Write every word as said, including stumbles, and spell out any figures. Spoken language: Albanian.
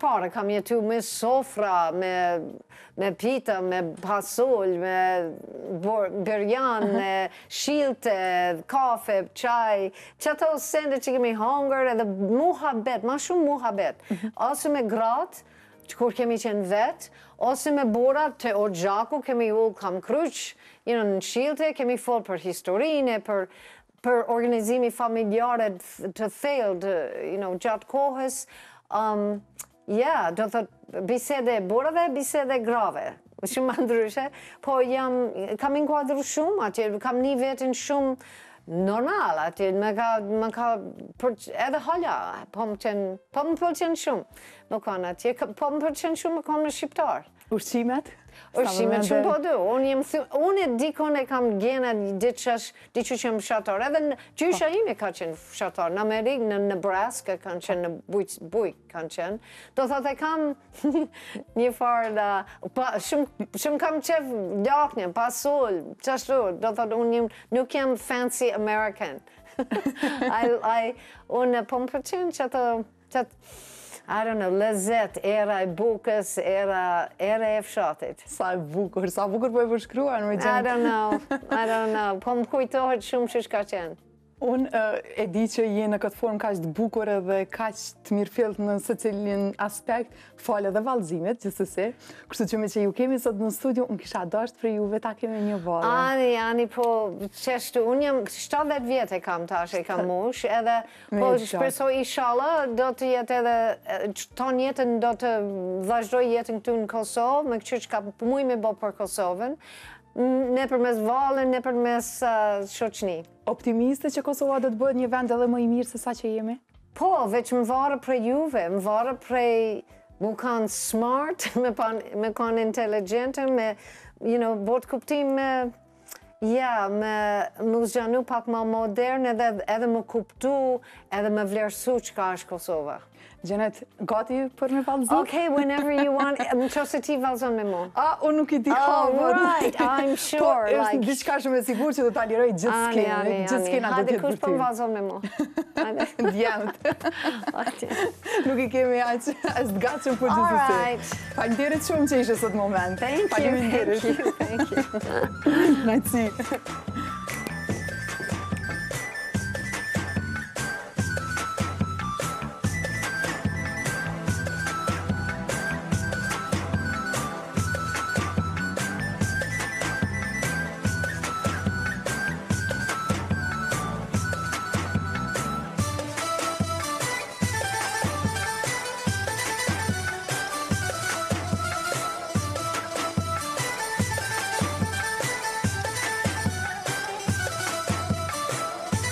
përpara kam jetu me sofra, me, me pita, me pasul, me birjan, me shilte, kafe, qaj, që ato sende që kemi hangër edhe muhabet, ma shumë muhabet. Ose me gratë, kur kemi qenë vetë, ose me bora të Orgjaku, kemi ullë kam kryq, you know, në shilte, kemi folë për historinë, për për organizimi familjare të thellë, you know, gjatë kohës. Um, ja, do thot bisede burave, bisede grave. Shumë ndryshe, po jam, kam inkuadru shumë atje, kam një vetin shumë normal atje, me ka, me ka, për, edhe hala, po më qenë, po më pëlqen shumë, më kanë atje, po më pëlqen shumë më kanë në shqiptar. Ushqimet? Ushqimet shumë po du. Unë dikon e kam gena diqë që jem fshatar. Edhe gjysha ime ka qenë fshatar. Në Amerikë, në Nebraska kanë qenë, në bujk kanë qenë. Do thot e kam një farë, shumë kam qef laknje, pasul, qashtu. Do thot unë nuk jam fancy American. Unë po më përqenë që të I don't know, lezet, era e bukës, era, era e fshatit. Sa e bukur, sa bukur po e përshkruar me gjendë. I don't know, I don't know. Po më kujtohet shumë që shka qenë. Unë uh, e di që je në këtë formë kaq të bukur edhe kaq të mirëfillt në secilin aspekt, fal edhe vallëzimit gjithsesi. Kështu që me që ju kemi sot në studio, unë kisha dashur për juve ta kemi një vallë. Ani, ani, po çeshtu, unë jam shtatëdhjetë vjet e kam tash, e kam mush, edhe po shpresoj inshallah do të jetë edhe ton jetën do të vazhdoj jetën këtu në Kosovë, me këtë që ka muj me bë për Kosovën. Ne përmes vallën, ne përmes uh, shoqni. Optimiste që Kosova do të bëhet një vend edhe më i mirë se sa që jemi? Po, veç më varë prej juve, më varë prej më kanë smart, me, pan, me kanë inteligente, me, you know, bot kuptim me, ja, me më zgjanu pak më modern edhe, edhe më kuptu, edhe më vlerësu që ka është Kosova. Gjenet, gati për me vallëzim? Okay, whenever you want. Më qose ti vallëzon me mu. Ah, unë nuk i di Oh, right, I'm sure. Po, është në diçka shumë e sigur që do ta liroj gjithë skenën. Gjithë skena do të jetë për ty. Hajde, kush po më vallëzon me mu? Djemët. Nuk i kemi aq as të gatshëm për gjithë se. Alright. Faleminderit shumë që ishe sot moment. Thank you, thank you, thank you. Najci.